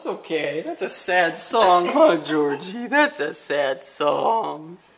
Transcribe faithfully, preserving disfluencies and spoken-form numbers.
it's okay. That's a sad song, huh, Georgie? That's a sad song.